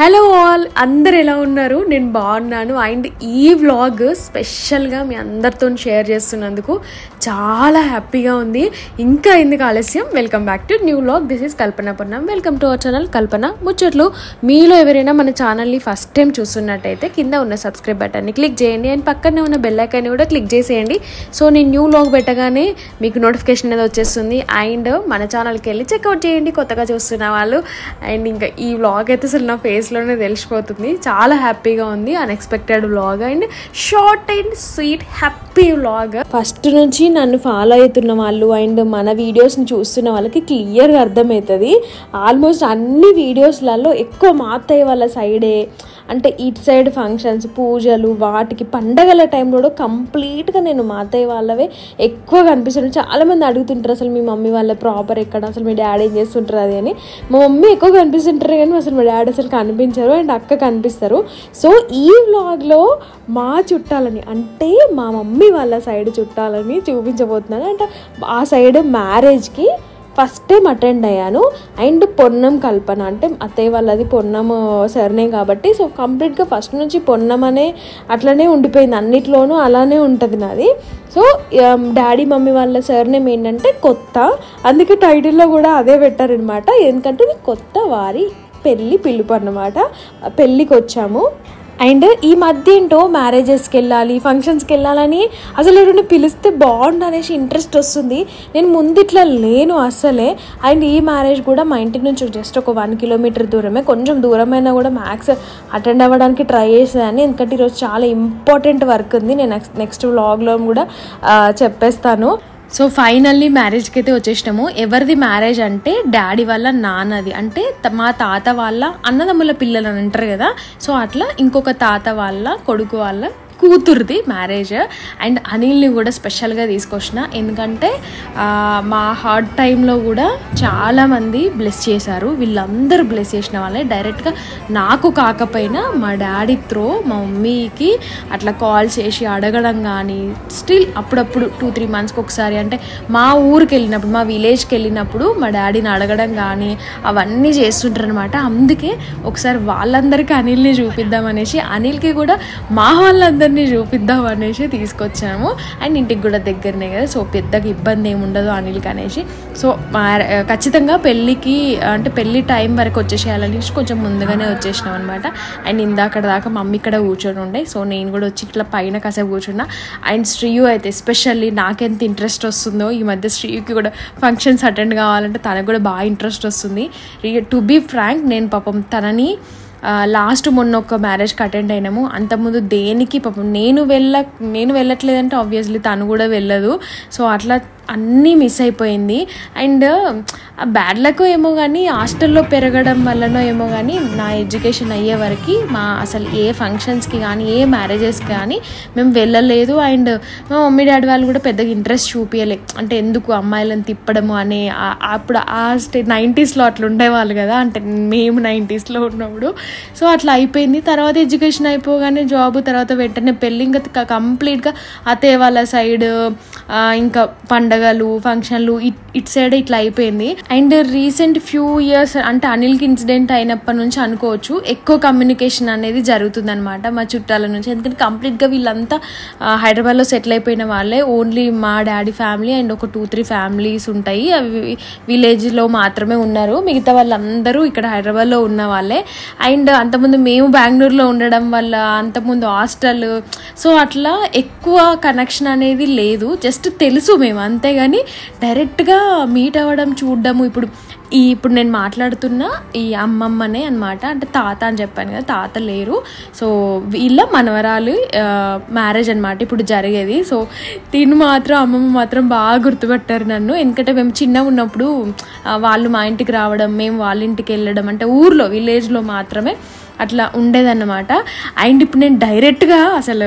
Hello all, అందరు ఎలా ఉన్నారు? నేను బాగున్నాను. అండ్ ఈ వ్లాగ్ స్పెషల్గా మీ అందరితో షేర్ చేస్తున్నందుకు చాలా హ్యాపీగా ఉంది. ఇంకా ఎందుకు ఆలస్యం, welcome back to new vlog. This is Kalpana Purnam. Welcome to our channel Kalpana ముచ్చట్లు. మీలో ఎవరైనా మన ఛానల్ని ఫస్ట్ టైం చూస్తున్నట్టయితే కింద ఉన్న సబ్స్క్రైబ్ బటన్ని క్లిక్ చేయండి అండ్ పక్కనే ఉన్న బెల్ ఐకాన్ని కూడా క్లిక్ చేసేయండి. సో నేను న్యూ వ్లాగ్ పెట్టగానే మీకు నోటిఫికేషన్ అనేది వచ్చేస్తుంది. అండ్ మన ఛానల్కి వెళ్ళి చెక్అవుట్ చేయండి కొత్తగా చూస్తున్న వాళ్ళు. అండ్ ఇంకా ఈ వ్లాగ్ అయితే అసలు నా ఫేస్లోనే తెలిసిపోతుంది. చాలా హ్యాపీగా ఉంది. Unexpected vlog and short and sweet happy vlog. First నుంచి నన్ను ఫాలో అవుతున్న వాళ్ళు అండ్ మన వీడియోస్ని చూస్తున్న వాళ్ళకి క్లియర్గా అర్థమవుతుంది. ఆల్మోస్ట్ అన్ని వీడియోస్లలో ఎక్కువ మా అత్తయ్య వాళ్ళ సైడే, అంటే ఇటు సైడ్ ఫంక్షన్స్, పూజలు, వాటికి పండగల టైంలో కంప్లీట్గా నేను మా అత్తయ్య వాళ్ళవే ఎక్కువ కనిపిస్తుంటాను. చాలామంది అడుగుతుంటారు అసలు మీ మమ్మీ వాళ్ళ ప్రాపర్ ఎక్కడ, అసలు మీ డాడీ ఏం చేస్తుంటారు అది అని. మా మమ్మీ ఎక్కువ కనిపిస్తుంటారు కానీ అసలు మా డాడీ అసలు కనిపించరు అండ్ అక్క కనిపిస్తారు. సో ఈ వ్లాగ్లో మా చుట్టాలని, అంటే మా మమ్మీ వాళ్ళ సైడ్ చుట్టాలని చూపించబోతున్నాను. అంటే ఆ సైడ్ మ్యారేజ్కి ఫస్ట్ టైం అటెండ్ అయ్యాను. అండ్ పొన్నం కల్పన, అంటే అత్తయ్య వాళ్ళది పొన్నం సర్నేమ్ కాబట్టి సో కంప్లీట్గా ఫస్ట్ నుంచి పొన్నం అనే అట్లనే ఉండిపోయింది. అన్నిట్లోనూ అలానే ఉంటుంది నాది. సో డాడీ మమ్మీ వాళ్ళ సర్నేమ్ ఏంటంటే కొత్త, అందుకే టైటిల్లో కూడా అదే పెట్టారనమాట. ఎందుకంటే ఇది కొత్త వారి పెళ్ళి పిలుపు అన్నమాట. పెళ్ళికి వచ్చాము. అండ్ ఈ మధ్య ఏంటో మ్యారేజెస్కి వెళ్ళాలి, ఫంక్షన్స్కి వెళ్ళాలని అసలు ఎవరైనా పిలిస్తే బాగుండు అనేసి ఇంట్రెస్ట్ వస్తుంది. నేను ముందు ఇట్లా లేను అసలే. అండ్ ఈ మ్యారేజ్ కూడా మా ఇంటి నుంచి జస్ట్ ఒక 1 కిలోమీటర్ దూరమే, కొంచెం దూరమైనా కూడా మ్యాక్స్ అటెండ్ అవ్వడానికి ట్రై చేసేదాన్ని. ఎందుకంటే ఈరోజు చాలా ఇంపార్టెంట్ వర్క్ ఉంది. నేను నెక్స్ట్ వ్లాగ్లో కూడా చెప్పేస్తాను. సో ఫైనల్లీ మ్యారేజ్కి అయితే వచ్చేసినాము. ఎవరిది మ్యారేజ్ అంటే డాడీ వాళ్ళ నాన్నది, అంటే మా తాత వాళ్ళ అన్నదమ్ముల పిల్లలు అని అంటారు కదా. సో అట్లా ఇంకొక తాత వాళ్ళ కొడుకు వాళ్ళ కూతురుది మ్యారేజ్. అండ్ అనిల్ని కూడా స్పెషల్గా తీసుకొచ్చిన, ఎందుకంటే మా హార్డ్ టైంలో కూడా చాలామంది బ్లెస్ చేశారు. వీళ్ళందరూ బ్లెస్ చేసిన వాళ్ళే. డైరెక్ట్గా నాకు కాకపోయినా మా డాడీ త్రో మా మమ్మీకి అట్లా కాల్ చేసి అడగడం కానీ, స్టిల్ అప్పుడప్పుడు 2-3 మంత్స్కి ఒకసారి, అంటే మా ఊరికి వెళ్ళినప్పుడు, మా విలేజ్కి వెళ్ళినప్పుడు మా డాడీని అడగడం కానీ అవన్నీ చేస్తుంటారు అనమాట. అందుకే ఒకసారి వాళ్ళందరికీ అనిల్ని చూపిద్దాం అనేసి, అనిల్కి కూడా మా వాళ్ళందరూ చూపిద్దాం అనేసి తీసుకొచ్చాము. అండ్ ఇంటికి కూడా దగ్గరనే కదా, సో పెద్దగా ఇబ్బంది ఏమి ఉండదు అనిల్కి అనేసి. సో ఖచ్చితంగా పెళ్ళికి, అంటే పెళ్ళి టైం వరకు వచ్చేసేయాలనేసి కొంచెం ముందుగానే వచ్చేసినాం అనమాట. అండ్ ఇందాక దాకా మమ్మీ ఇక్కడ కూర్చొని ఉండే, సో నేను కూడా వచ్చి ఇట్లా పైన కాసేపు కూర్చున్నా. అండ్ శ్రీయు అయితే ఎస్పెషల్లీ నాకెంత ఇంట్రెస్ట్ వస్తుందో ఈ మధ్య, శ్రీయుకి కూడా ఫంక్షన్స్ అటెండ్ కావాలంటే తనకు కూడా బాగా ఇంట్రెస్ట్ వస్తుంది. టు బీ ఫ్రాంక్, నేను పాపం తనని లాస్ట్ మొన్న ఒక మ్యారేజ్కి అటెండ్ అయినాము. అంతకుముందు దేనికి పాపం నేను వెళ్ళట్లేదంటే ఆబ్వియస్లీ తను కూడా వెళ్ళదు. సో అట్లా అన్నీ మిస్ అయిపోయింది. అండ్ బ్యాడ్ లక్ ఏమో కానీ, హాస్టల్లో పెరగడం వల్లనో ఏమో కానీ, నా ఎడ్యుకేషన్ అయ్యే వరకు అసలు ఏ ఫంక్షన్స్కి కానీ ఏ మ్యారేజెస్కి కానీ మేము వెళ్ళలేదు. అండ్ మా మమ్మీ డాడీ వాళ్ళు కూడా పెద్దగా ఇంట్రెస్ట్ చూపించలే, అంటే ఎందుకు అమ్మాయిలను తిప్పడము అనే. అప్పుడు 90sలో అట్లా ఉండేవాళ్ళు కదా, అంటే మేము 90sలో ఉన్నప్పుడు. సో అట్లా అయిపోయింది. తర్వాత ఎడ్యుకేషన్ అయిపోగానే జాబ్, తర్వాత వెంటనే పెళ్ళి, ఇంకా కంప్లీట్గా అత్తయ్య వాళ్ళ సైడ్, ఇంకా పండగలు, ఫంక్షన్లు ఇటు సైడ్ ఇట్లా అయిపోయింది. అండ్ రీసెంట్ ఫ్యూ ఇయర్స్, అంటే అనిల్కి ఇన్సిడెంట్ అయినప్పటి నుంచి అనుకోవచ్చు, ఎక్కువ కమ్యూనికేషన్ అనేది జరుగుతుంది అనమాట మా చుట్టాల నుంచి. ఎందుకంటే కంప్లీట్గా వీళ్ళంతా హైదరాబాద్లో సెటిల్ అయిపోయిన వాళ్ళే. ఓన్లీ మా డాడీ ఫ్యామిలీ అండ్ ఒక 2-3 ఫ్యామిలీస్ ఉంటాయి, అవి విలేజ్లో మాత్రమే ఉన్నారు. మిగతా వాళ్ళందరూ ఇక్కడ హైదరాబాద్లో ఉన్న వాళ్ళే. అండ్ అంతకుముందు మేము బెంగళూరులో ఉండడం వల్ల, అంతకుముందు హాస్టల్, సో అట్లా ఎక్కువ కనెక్షన్ అనేది లేదు. జస్ట్ తెలుసు మేము, అంతేగాని డైరెక్ట్గా మీట్ అవ్వడం, చూడడము. ఇప్పుడు నేను మాట్లాడుతున్న ఈ అమ్మమ్మనే అనమాట, అంటే తాత అని చెప్పాను కదా, తాత లేరు. సో వీళ్ళ మనవరాలు మ్యారేజ్ అనమాట ఇప్పుడు జరిగేది. సో తిను మాత్రం, అమ్మమ్మ మాత్రం బాగా గుర్తుపట్టారు నన్ను. ఎందుకంటే మేము చిన్నగా ఉన్నప్పుడు వాళ్ళు మా ఇంటికి రావడం, మేము వాళ్ళ ఇంటికి వెళ్ళడం, అంటే ఊర్లో విలేజ్లో మాత్రమే అట్లా ఉండేదన్నమాట. అండ్ ఇప్పుడు నేను డైరెక్ట్గా అసలు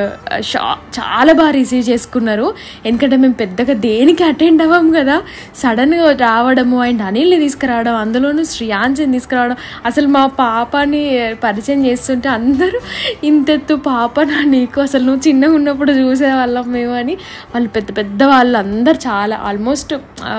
చాలా బాగా రిసీవ్ చేసుకున్నారు. ఎందుకంటే మేము పెద్దగా దేనికి అటెండ్ అవ్వము కదా, సడన్గా రావడము అండ్ అనిల్ని తీసుకురావడం, అందులోనూ శ్రేయాన్స్ని తీసుకురావడం. అసలు మా పాపని పరిచయం చేస్తుంటే అందరూ ఇంతెత్తు పాప నా నీకు, అసలు నువ్వు చిన్నగా ఉన్నప్పుడు చూసేవాళ్ళం మేము అని. వాళ్ళు పెద్ద పెద్ద వాళ్ళు అందరు, చాలా ఆల్మోస్ట్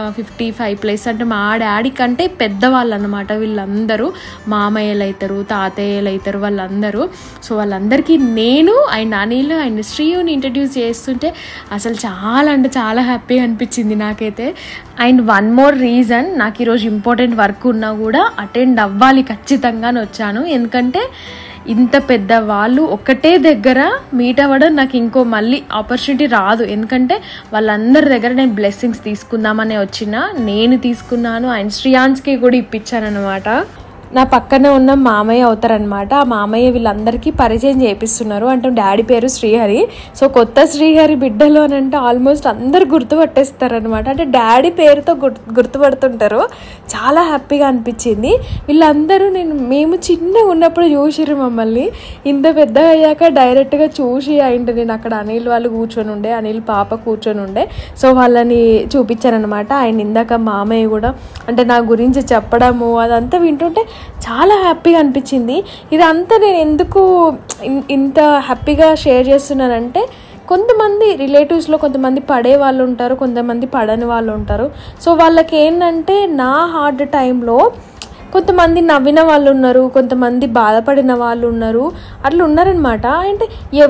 55+ అంటే మా డాడీ కంటే పెద్దవాళ్ళు అన్నమాట వీళ్ళందరూ. మామయ్యలు అవుతారు, తాతయ్యలు అవుతారు, అవుతారు వాళ్ళందరూ. సో వాళ్ళందరికీ నేను అండ్ అనిల్ అండ్ శ్రీయుని ఇంట్రడ్యూస్ చేస్తుంటే అసలు చాలా అంటే చాలా హ్యాపీగా అనిపించింది నాకైతే. అండ్ వన్ మోర్ రీజన్, నాకు ఈరోజు ఇంపార్టెంట్ వర్క్ ఉన్నా కూడా అటెండ్ అవ్వాలి ఖచ్చితంగా అని వచ్చాను. ఎందుకంటే ఇంత పెద్ద వాళ్ళు ఒకటే దగ్గర మీట్ అవ్వడం నాకు ఇంకో మళ్ళీ ఆపర్చునిటీ రాదు. ఎందుకంటే వాళ్ళందరి దగ్గర నేను బ్లెస్సింగ్స్ తీసుకుందామనే వచ్చిన, నేను తీసుకున్నాను అండ్ శ్రీయాన్స్కి కూడా ఇప్పించాను అనమాట. నా పక్కన ఉన్న మామయ్య అవుతారనమాట. ఆ మామయ్య వీళ్ళందరికీ పరిచయం చేపిస్తున్నారు. అంటే డాడీ పేరు శ్రీహరి. సో కొత్త శ్రీహరి బిడ్డలు అని అంటే ఆల్మోస్ట్ అందరు గుర్తుపట్టేస్తారనమాట. అంటే డాడీ పేరుతో గుర్తుపడుతుంటారు. చాలా హ్యాపీగా అనిపించింది. వీళ్ళందరూ మేము చిన్నగా ఉన్నప్పుడు చూసిర్రు మమ్మల్ని. ఇంత పెద్దగా అయ్యాక డైరెక్ట్గా చూసి అయింది. నేను అక్కడ అనిల్ వాళ్ళు కూర్చొని ఉండే, అనిల్ పాప కూర్చొని ఉండే. సో వాళ్ళని చూపించారనమాట. ఆయన ఇందాక మామయ్య కూడా అంటే నా గురించి చెప్పడము అదంతా వింటుంటే చాలా హ్యాపీగా అనిపించింది. ఇదంతా నేను ఎందుకు ఇంత హ్యాపీగా షేర్ చేస్తున్నానంటే, కొంతమంది రిలేటివ్స్లో కొంతమంది పడే వాళ్ళు ఉంటారు, కొంతమంది పడని వాళ్ళు ఉంటారు. సో వాళ్ళకి ఏంటంటే నా హార్డ్ టైంలో కొంతమంది నవ్విన వాళ్ళు ఉన్నారు, కొంతమంది బాధపడిన వాళ్ళు ఉన్నారు, అట్లా ఉన్నారనమాట. అంటే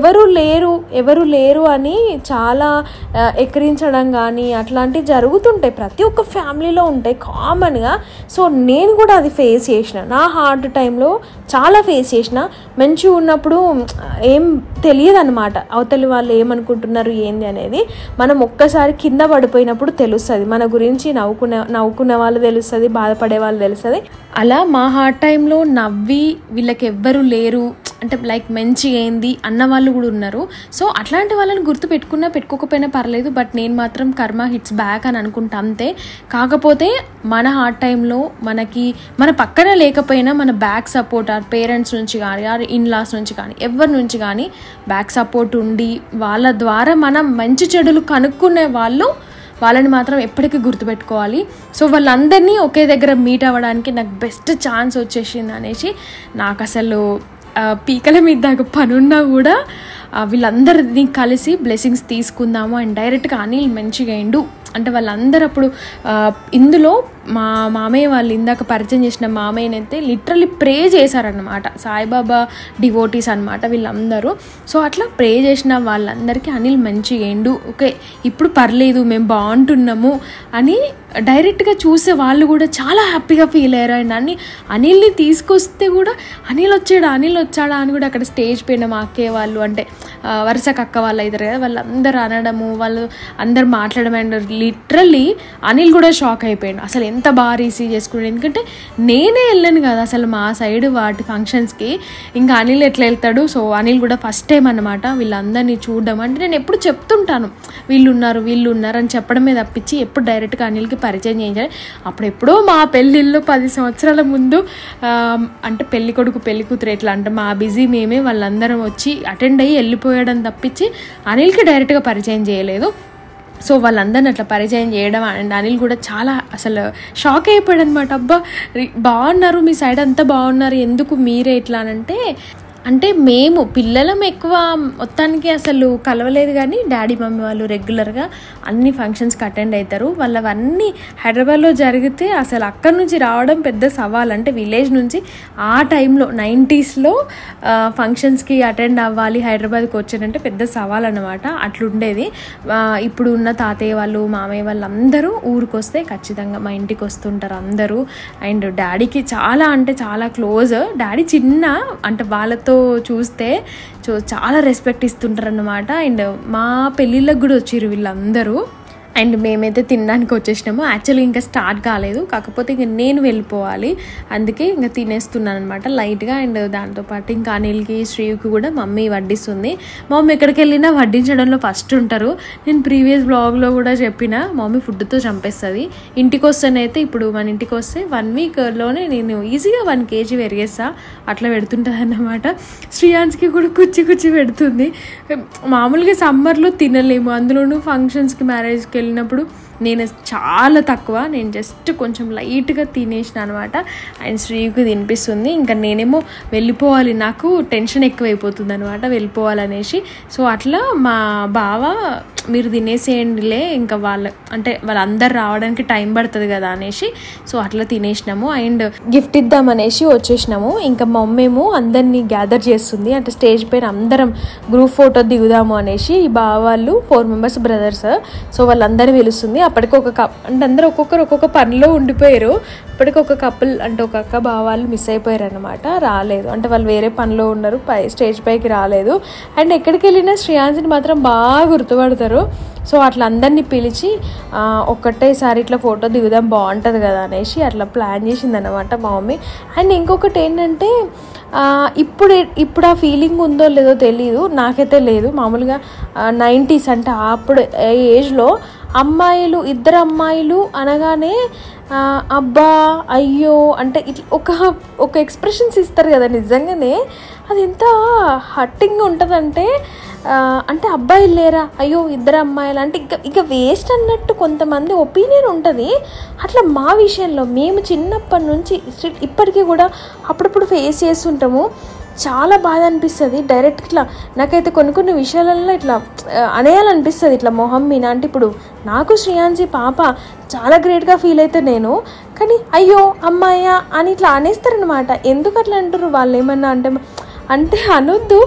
ఎవరు లేరు అని చాలా ఎక్కిరించడం కానీ అట్లాంటివి జరుగుతుంటాయి, ప్రతి ఒక్క ఫ్యామిలీలో ఉంటాయి కామన్గా. సో నేను కూడా అది ఫేస్ చేసిన, నా హార్డ్ టైంలో చాలా ఫేస్ చేసిన. మంచిగా ఉన్నప్పుడు ఏం తెలియదు అనమాట, అవతలి వాళ్ళు ఏమనుకుంటున్నారు ఏంది అనేది. మనం ఒక్కసారి కింద పడిపోయినప్పుడు తెలుస్తుంది మన గురించి. నవ్వుకునే వాళ్ళు తెలుస్తుంది, బాధపడే వాళ్ళు తెలుస్తుంది. అలా మా హార్డ్ టైంలో నవ్వి వీళ్ళకి ఎవ్వరు లేరు అంటే లైక్ మంచి ఏంది అన్న వాళ్ళు కూడా ఉన్నారు. సో అట్లాంటి వాళ్ళని గుర్తు పెట్టుకోకపోయినా పర్లేదు, బట్ నేను మాత్రం కర్మ హిట్స్ బ్యాక్ అని అనుకుంటా అంతే. కాకపోతే మన హార్డ్ టైంలో మన పక్కన లేకపోయినా మన బ్యాక్ సపోర్ట్ ఆర్ పేరెంట్స్ నుంచి కానీ ఆర్ ఇన్లాస్ నుంచి కానీ ఎవరి నుంచి కానీ బ్యాక్ సపోర్ట్ ఉండి వాళ్ళ ద్వారా మనం మంచి చెడులు కనుక్కునే వాళ్ళని మాత్రం ఎప్పటికీ గుర్తుపెట్టుకోవాలి. సో వాళ్ళందరినీ ఒకే దగ్గర మీట్ అవ్వడానికి నాకు బెస్ట్ ఛాన్స్ వచ్చేసింది అనేసి నాకు అసలు పీకల మీద దాకా పనున్నా కూడా వీళ్ళందరినీ కలిసి బ్లెస్సింగ్స్ తీసుకుందాము. అండ్ డైరెక్ట్గా అనిల్ మంచిగా అయిండు అంటే వాళ్ళందరూ అప్పుడు ఇందులో మా మామయ్య వాళ్ళు ఇందాక పరిచయం చేసిన మామయ్యనైతే లిటరలీ ప్రే చేశారనమాట. సాయిబాబా డివోటీస్ అనమాట వీళ్ళందరూ. సో అట్లా ప్రే చేసిన వాళ్ళందరికీ అనిల్ మంచిగా అయిండు, ఓకే ఇప్పుడు పర్లేదు మేము బాగుంటున్నాము అని డైరెక్ట్గా చూసే వాళ్ళు కూడా చాలా హ్యాపీగా ఫీల్ అయ్యారు. అండ్ అనిల్ని తీసుకొస్తే కూడా అనిల్ వచ్చాడా అని కూడా అక్కడ స్టేజ్ పైన మా అక్కే వాళ్ళు అంటే వరుసకు అక్క వాళ్ళు అవుతారు కదా, వాళ్ళందరూ అనడము, వాళ్ళు అందరు మాట్లాడడం. అండ్ లిటరల్లీ అనిల్ కూడా షాక్ అయిపోయాడు, అసలు ఎంత బాగా రిసీవ్ చేసుకున్నాడు. ఎందుకంటే నేనే వెళ్ళాను కదా అసలు మా సైడ్ వాటి ఫంక్షన్స్కి, ఇంకా అనిల్ ఎట్లా వెళ్తాడు. సో అనిల్ కూడా ఫస్ట్ టైం అనమాట వీళ్ళందరినీ చూడడం. అంటే నేను ఎప్పుడు చెప్తుంటాను వీళ్ళు ఉన్నారు అని చెప్పడమే తప్పించి ఎప్పుడు డైరెక్ట్గా అనిల్కి పరిచయం చేయించాలి. అప్పుడెప్పుడో మా పెళ్ళిళ్ళు 10 సంవత్సరాల ముందు అంటే పెళ్లి కొడుకు పెళ్లి కూతురు ఎట్లా అంటే మా బిజీ మేమే వాళ్ళందరం వచ్చి అటెండ్ అయ్యి వెళ్ళిపోయాడని తప్పించి అనిల్కి డైరెక్ట్గా పరిచయం చేయలేదు. సో వాళ్ళందరిని అట్లా పరిచయం చేయడం అండ్ అనిల్ కూడా చాలా అసలు షాక్ అయిపోయాడు అనమాట. అబ్బా బాగున్నారు, మీ సైడ్ అంతా బాగున్నారు, ఎందుకు మీరే ఇట్లా అంటే మేము పిల్లలం ఎక్కువ మొత్తానికి అసలు కలవలేదు, కానీ డాడీ మమ్మీ వాళ్ళు రెగ్యులర్గా అన్ని ఫంక్షన్స్కి అటెండ్ అవుతారు. వాళ్ళవన్నీ హైదరాబాద్లో జరిగితే అసలు అక్కడి నుంచి రావడం పెద్ద సవాల్. అంటే విలేజ్ నుంచి ఆ టైంలో 90sలో ఫంక్షన్స్కి అటెండ్ అవ్వాలి, హైదరాబాద్కి వచ్చారంటే పెద్ద సవాల్ అనమాట. అట్లుండేది. ఇప్పుడు ఉన్న తాతయ్య వాళ్ళు మామయ్య వాళ్ళు అందరూ ఊరికి వస్తే ఖచ్చితంగా మా ఇంటికి వస్తుంటారు అందరూ. అండ్ డాడీకి చాలా అంటే చాలా క్లోజ్. డాడీ చిన్న అంటే వాళ్ళతో చూస్తే చాలా రెస్పెక్ట్ ఇస్తుంటారు అన్నమాట. అండ్ మా పెళ్ళిళ్ళకి కూడా వచ్చిర్రు వీళ్ళందరూ. అండ్ మేమైతే తినడానికి వచ్చేసినాము. యాక్చువల్లీ ఇంకా స్టార్ట్ కాలేదు, కాకపోతే ఇంక నేను వెళ్ళిపోవాలి, అందుకే ఇంకా తినేస్తున్నాను అనమాట లైట్గా. అండ్ దాంతోపాటు ఇంకా అనిల్కి శ్రీయుకి కూడా మమ్మీ వడ్డిస్తుంది. మమ్మీ ఎక్కడికి వెళ్ళినా వడ్డించడంలో ఫస్ట్ ఉంటారు. నేను ప్రీవియస్ బ్లాగ్లో కూడా చెప్పిన మమ్మీ ఫుడ్తో చంపేస్తుంది. ఇంటికి వస్తేనైతే ఇప్పుడు మన ఇంటికి వస్తే 1 వీక్లోనే నేను ఈజీగా 1 kg పెరిగేస్తా, అట్లా పెడుతుంటుంది అన్నమాట. శ్రీయాన్స్కి కూడా కుచ్చి పెడుతుంది. మామూలుగా సమ్మర్లో తినలేము, అందులోనూ ఫంక్షన్స్కి మ్యారేజ్కి వెళ్ళినప్పుడు నేను చాలా తక్కువ, నేను జస్ట్ కొంచెం లైట్గా తినేసిన అనమాట. అండ్ శ్రీకి తినిపిస్తుంది. ఇంకా నేనేమో వెళ్ళిపోవాలి, నాకు టెన్షన్ ఎక్కువైపోతుంది అనమాట వెళ్ళిపోవాలనేసి. సో అట్లా మా బావ మీరు తినేసేయండిలే, ఇంకా వాళ్ళందరూ రావడానికి టైం పడుతుంది కదా అనేసి సో అట్లా తినేసినాము. అండ్ గిఫ్ట్ ఇద్దామనేసి వచ్చేసినాము. ఇంకా మా మమ్మేమో అందరినీ గ్యాదర్ చేస్తుంది, అంటే స్టేజ్ పైన అందరం గ్రూప్ ఫోటో దిగుదాము అనేసి. ఈ వాళ్ళు 4 మెంబర్స్ బ్రదర్స్, సో వాళ్ళందరూ పిలుస్తుంది. అప్పటికి అంటే అందరూ ఒక్కొక్క పనిలో ఉండిపోయారు. ఇప్పటికి ఒక కపుల్ అంటే ఒక అక్క బావాళ్ళు మిస్ అయిపోయారు అనమాట, రాలేదు. అంటే వాళ్ళు వేరే పనిలో ఉన్నారు, స్టేజ్ పైకి రాలేదు. అండ్ ఎక్కడికి వెళ్ళినా శ్రేయాన్సిని మాత్రం బాగా గుర్తుపడతారు. సో అట్లా అందరినీ పిలిచి ఒక్కటేసారి ఇట్లా ఫోటో దిగుదాం బాగుంటుంది కదా అనేసి అట్లా ప్లాన్ చేసింది అనమాట మా మమ్మీ. అండ్ ఇంకొకటి ఏంటంటే ఇప్పుడు ఆ ఫీలింగ్ ఉందో లేదో తెలీదు, నాకైతే లేదు. మామూలుగా 90s అంటే అప్పుడు ఏజ్లో ఇద్దరు అమ్మాయిలు అనగానే అబ్బా అయ్యో అంటే ఇట్లా ఒక ఎక్స్ప్రెషన్స్ ఇస్తారు కదా, నిజంగానే అది ఎంత హర్టింగ్ ఉంటుందంటే అంటే అబ్బాయిలు లేరా, అయ్యో ఇద్దరు అమ్మాయిలు అంటే ఇక వేస్ట్ అన్నట్టు కొంతమంది ఒపీనియన్ ఉంటుంది. అట్లా మా విషయంలో మేము చిన్నప్పటి నుంచి ఇప్పటికీ కూడా అప్పుడప్పుడు ఫేస్ చేస్తుంటాము. చాలా బాధ అనిపిస్తుంది. డైరెక్ట్ ఇట్లా నాకైతే కొన్ని విషయాలలో ఇట్లా అనేయాలనిపిస్తుంది ఇట్లా మొహం మీద. అంటే ఇప్పుడు నాకు శ్రేయాన్సి పాప చాలా గ్రేట్గా ఫీల్ అయితే నేను, కానీ అయ్యో అమ్మాయ్యా అని ఇట్లా అనేస్తారనమాట. ఎందుకు అట్లా అంటారు వాళ్ళు? ఏమన్నా అంటే అనొద్దు,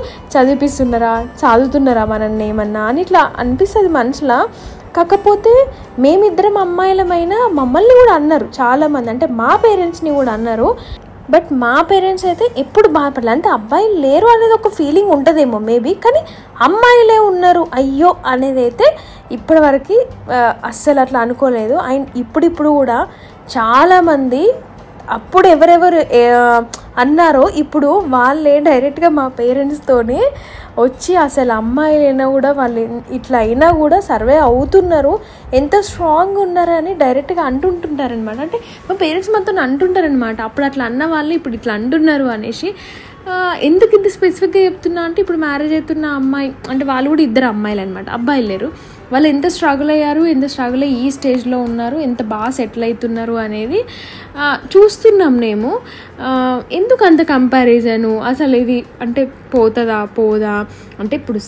చదువుతున్నారా మనల్ని ఏమన్నా అని ఇట్లా అనిపిస్తుంది మనసులో. కాకపోతే మేమిద్దరం అమ్మాయిలమైనా మమ్మల్ని కూడా అన్నారు చాలామంది, అంటే మా పేరెంట్స్ని కూడా అన్నారు. బట్ మా పేరెంట్స్ అయితే ఎప్పుడు బాధపడలేదు. అంటే అబ్బాయిలు లేరు అనేది ఒక ఫీలింగ్ ఉంటుందేమో మేబీ, కానీ అమ్మాయిలే ఉన్నారు అయ్యో అనేది అయితే ఇప్పటివరకు అస్సలు అట్లా అనుకోలేదు. అండ్ ఇప్పుడు కూడా చాలామంది అప్పుడు ఎవరెవరు అన్నారో ఇప్పుడు వాళ్ళే డైరెక్ట్గా మా పేరెంట్స్తోనే వచ్చి అసలు అమ్మాయిలైనా కూడా వాళ్ళు ఇట్లా అయినా కూడా సర్వే అవుతున్నారు, ఎంత స్ట్రాంగ్ ఉన్నారని డైరెక్ట్గా అంటుంటారనమాట. అంటే మా పేరెంట్స్ మొత్తం అంటుంటారనమాట, అప్పుడు అట్లా అన్న వాళ్ళు ఇప్పుడు ఇట్లా అంటున్నారు అనేసి. ఎందుకు ఇంత స్పెసిఫిక్గా చెప్తున్నా అంటే ఇప్పుడు మ్యారేజ్ అవుతున్న అమ్మాయి అంటే వాళ్ళు కూడా ఇద్దరు అమ్మాయిలు అనమాట, అబ్బాయిలు లేరు. వాళ్ళు ఎంత స్ట్రగుల్ అయ్యారు, ఎంత స్ట్రగుల్ అయ్యి ఈ స్టేజ్లో ఉన్నారు, ఎంత బాగా సెటిల్ అవుతున్నారు అనేది చూస్తున్నాం మేము. ఎందుకు అంత కంపారిజను? అసలు ఇది అంటే పోదా అంటే ఇప్పుడు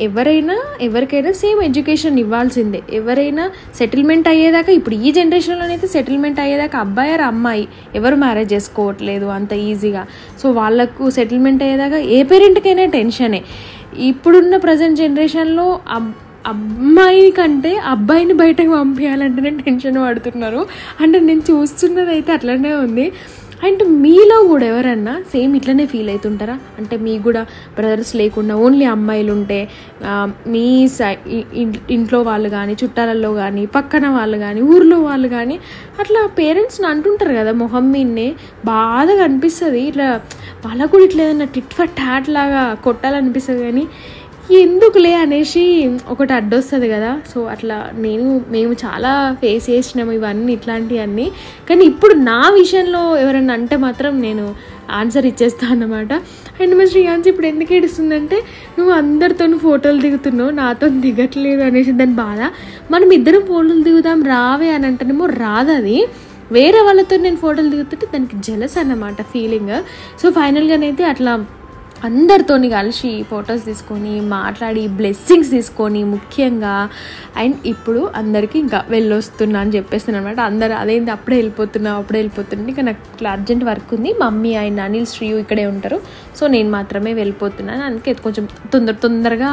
ఎవరికైనా సేమ్ ఎడ్యుకేషన్ ఇవ్వాల్సిందే. ఎవరైనా సెటిల్మెంట్ అయ్యేదాకా, ఇప్పుడు ఈ జనరేషన్లోనైతే సెటిల్మెంట్ అయ్యేదాకా అబ్బాయి ఆర్ అమ్మాయి ఎవరు మ్యారేజ్ చేసుకోవట్లేదు అంత ఈజీగా. సో వాళ్ళకు సెటిల్మెంట్ అయ్యేదాకా ఏ పేరెంట్కైనా టెన్షనే. ఇప్పుడున్న ప్రజెంట్ జనరేషన్లో అమ్మాయి కంటే అబ్బాయిని బయటకు పంపించాలంటేనే టెన్షన్ పడుతున్నారు. అంటే నేను చూస్తున్నది అయితే అట్లనే ఉంది. అండ్ మీలో కూడా ఎవరన్నా సేమ్ ఇట్లనే ఫీల్ అవుతుంటారా? అంటే మీకు కూడా బ్రదర్స్ లేకుండా ఓన్లీ అమ్మాయిలు ఉంటే మీ ఇంట్లో వాళ్ళు కానీ, చుట్టాలలో కానీ, పక్కన వాళ్ళు కానీ, ఊర్లో వాళ్ళు కానీ అట్లా పేరెంట్స్ని అంటుంటారు కదా, మొహం మీదనే బాధగా అనిపిస్తుంది. ఇట్లా వాళ్ళకు కూడా ఇట్లా ఏదైనా టిట్ ఫర్ టాట్ లాగా కొట్టాలనిపిస్తుంది, కానీ ఎందుకులే అనేసి ఒకటి అడ్డొస్తుంది కదా. సో అట్లా మేము చాలా ఫేస్ చేసినాము ఇవన్నీ, ఇట్లాంటివన్నీ. కానీ ఇప్పుడు నా విషయంలో ఎవరన్నా అంటే మాత్రం నేను ఆన్సర్ ఇచ్చేస్తాను అన్నమాట. అండ్ మా శ్రేయాన్సి ఇప్పుడు ఎందుకు ఏడుస్తుందంటే, నువ్వు అందరితో ఫోటోలు దిగుతున్నావు, నాతో దిగట్లేదు అనేసి దాని బాధ. మనం ఇద్దరం ఫోటోలు దిగుదాం రావే అని అంటేనేమో రాదు, అది వేరే వాళ్ళతో నేను ఫోటోలు దిగుతుంటే దానికి జెలస్ అన్నమాట ఫీలింగ్. సో ఫైనల్గానైతే అట్లా అందరితోని కలిసి ఫొటోస్ తీసుకొని మాట్లాడి బ్లెస్సింగ్స్ తీసుకొని ముఖ్యంగా. అండ్ ఇప్పుడు అందరికీ ఇంకా వెళ్ళొస్తున్నా అని చెప్పేస్తాను అనమాట. అందరూ అదేంటి అప్పుడే వెళ్ళిపోతున్నా ఇంకా నాకు ఇట్లా అర్జెంట్ వర్క్ ఉంది, మమ్మీ ఆయన అనిల్ శ్రీయు ఇక్కడే ఉంటారు, సో నేను మాత్రమే వెళ్ళిపోతున్నాను. అందుకే కొంచెం తొందరగా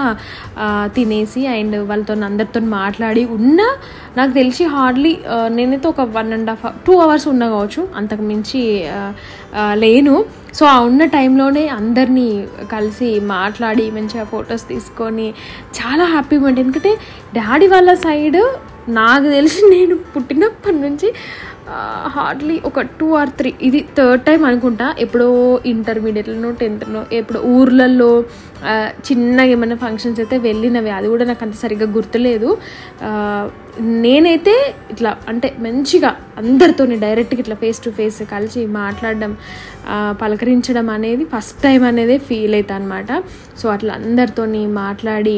తినేసి అండ్ వాళ్ళతో అందరితో మాట్లాడి ఉన్నా. నాకు తెలిసి హార్డ్లీ నేనైతే ఒక 1.5-2 hours ఉన్నా కావచ్చు, అంతకు మించి లేను. సో ఆ ఉన్న టైంలోనే అందరినీ కలిసి మాట్లాడి మంచిగా ఫొటోస్ తీసుకొని చాలా హ్యాపీగా ఉంటుంది. ఎందుకంటే డాడీ వాళ్ళ సైడ్ నాకు తెలిసి నేను పుట్టినప్పటి నుంచి హార్డ్లీ ఒక 2 or 3 ఇది 3rd time అనుకుంటా. ఎప్పుడో ఇంటర్మీడియట్లోనో 10thలో ఎప్పుడో ఊర్లలో చిన్నగా ఏమైనా ఫంక్షన్స్ అయితే వెళ్ళినవి, అది కూడా నాకు అంత సరిగ్గా గుర్తులేదు. నేనైతే ఇట్లా అంటే మంచిగా అందరితోని డైరెక్ట్గా ఇట్లా ఫేస్ టు ఫేస్ కలిసి మాట్లాడడం, పలకరించడం అనేది ఫస్ట్ టైం అనేది ఫీల్ అవుతా అనమాట. సో అట్లా అందరితోని మాట్లాడి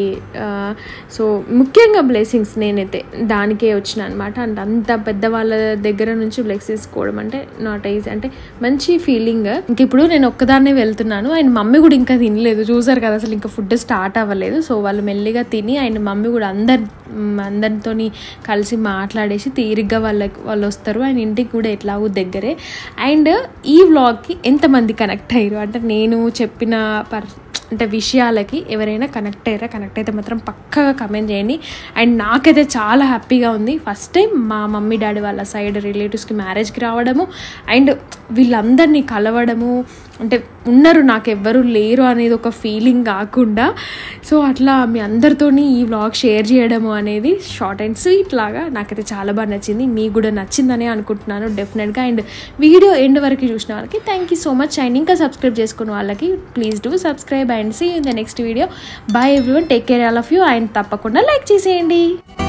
సో ముఖ్యంగా బ్లెస్సింగ్స్ నేనైతే దానికే వచ్చిన అనమాట. అంటే అంత పెద్దవాళ్ళ దగ్గర నుంచి బ్లెస్ తీసుకోవడం అంటే నాట్ ఈజీ, అంటే మంచి ఫీలింగ్. ఇంక ఇప్పుడు నేను ఒక్కదాన్నే వెళ్తున్నాను, ఆయన మమ్మీ కూడా ఇంకా తినలేదు, చూసారు కదా అసలు ఇంకా ఫుడ్ స్టార్ట్ అవ్వలేదు. సో వాళ్ళు మెల్లిగా తిని ఆయన మమ్మీ కూడా అందరితో కలిసి మాట్లాడేసి తీరిగ్గా వాళ్ళు వస్తారు. ఆయన ఇంటికి కూడా ఎట్లాగూ దగ్గరే. అండ్ ఈ వ్లాగ్కి ఎంతమంది కనెక్ట్ అయ్యారు అంటే నేను చెప్పిన అంటే విషయాలకి ఎవరైనా కనెక్ట్ అయితే మాత్రం పక్కగా కమెంట్ చేయండి. అండ్ నాకైతే చాలా హ్యాపీగా ఉంది. ఫస్ట్ టైం మా మమ్మీ డాడీ వాళ్ళ సైడ్ రిలేటివ్స్కి మ్యారేజ్కి రావడము అండ్ వీళ్ళందరినీ కలవడము, అంటే ఉన్నారు నాకు ఎవ్వరూ లేరు అనేది ఒక ఫీలింగ్ కాకుండా, సో అట్లా మీ అందరితో ఈ వ్లాగ్ షేర్ చేయడము అనేది షార్ట్ అండ్ స్వీట్ లాగా నాకైతే చాలా బాగా నచ్చింది. మీకు కూడా నచ్చిందనే అనుకుంటున్నాను డెఫినెట్గా. అండ్ వీడియో ఎండ్ వరకు చూసిన వాళ్ళకి thank you so much. And ఇంకా సబ్స్క్రైబ్ చేసుకున్న వాళ్ళకి please do subscribe and see in the next video. Bye everyone, take care all of you. And తప్పకుండా లైక్ చేసేయండి.